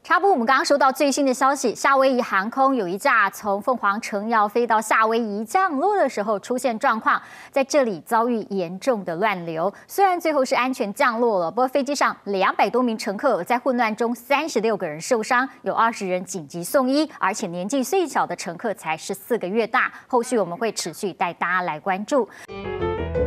插播，我们刚刚收到最新的消息，夏威夷航空有一架从凤凰城要飞到夏威夷降落的时候出现状况，在这里遭遇严重的乱流。虽然最后是安全降落了，不过飞机上200多名乘客在混乱中，36个人受伤，有20人紧急送医，而且年纪最小的乘客才14个月大。后续我们会持续带大家来关注。